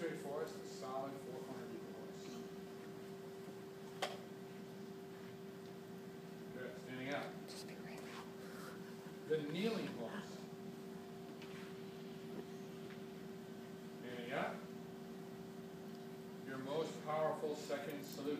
straight forward, it's a solid four-corner eagle horse. Good, standing up. The kneeling horse. Standing up. Your most powerful second salute.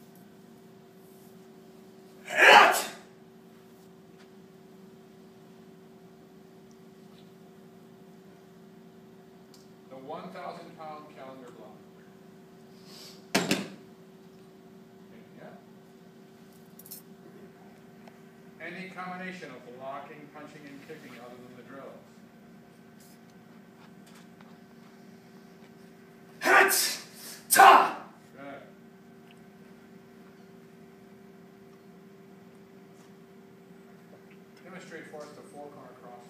The 1,000-pound calendar block. Standing up. Any combination of blocking, punching, and kicking other than the drills. Good. Demonstrate for us the four-corner cross.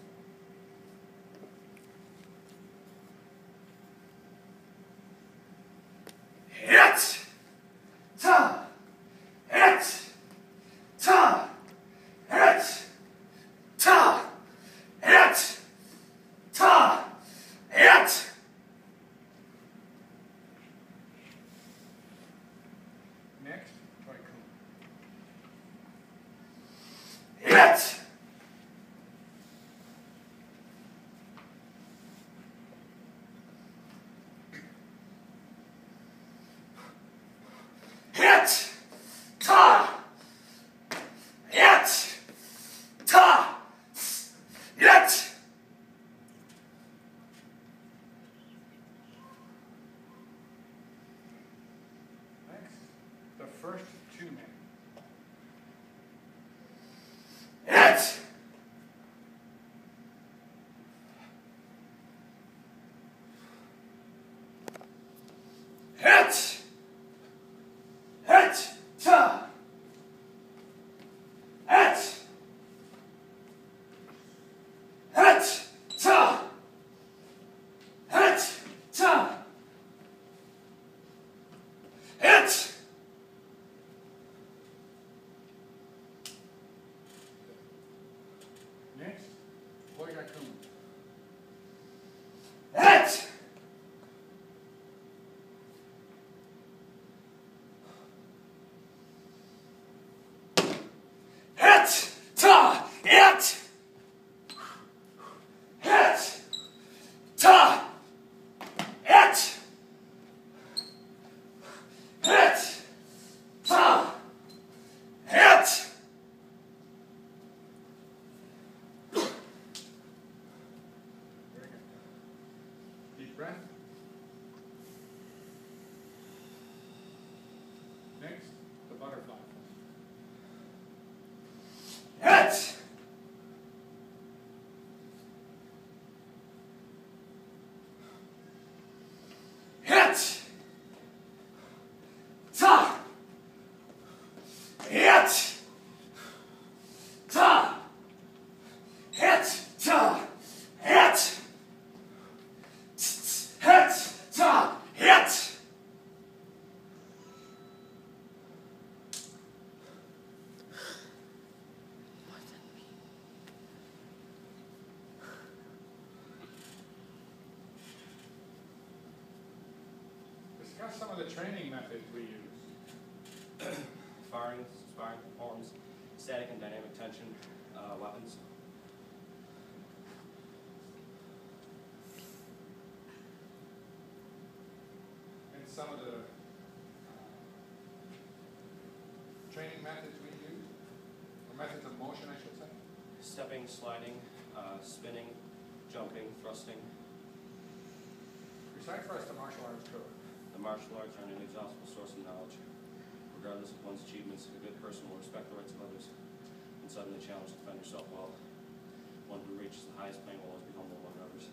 Next, right coon. Next, the first two men. Next, Boyga Coon. Very good. Deep breath. Next, the butterfly. Discuss some of the training methods we use. Sparring forms, static and dynamic tension, weapons. And some of the training methods we use, or methods of motion, I should say. Stepping, sliding, spinning, jumping, thrusting. Recite for us the martial arts code. The martial arts are an inexhaustible source of knowledge. Regardless of one's achievements, a good person will respect the rights of others and suddenly challenge to defend yourself well. One who reaches the highest plane will always be humble among others.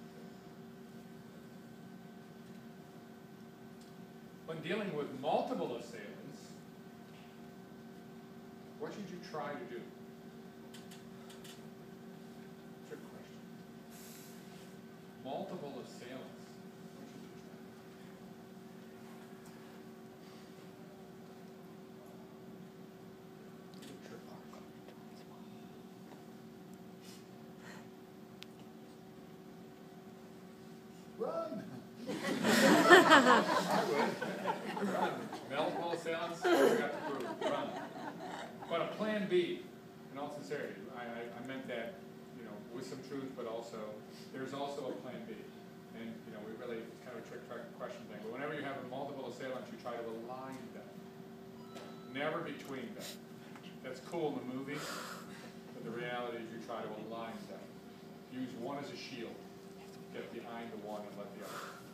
When dealing with multiple assailants, what should you try to do? Trick question. Multiple assailants. What should you try? Run! I would. Run. Multiple assailants, we got to prove, run. But a plan B, in all sincerity, I meant that, you know, with some truth, but also, there's also a plan B. And, you know, we really, it's kind of a trick question thing, but whenever you have multiple assailants, you try to align them. Never between them. That's cool in the movie, but the reality is you try to align them. Use one as a shield. Get behind the one and let the other.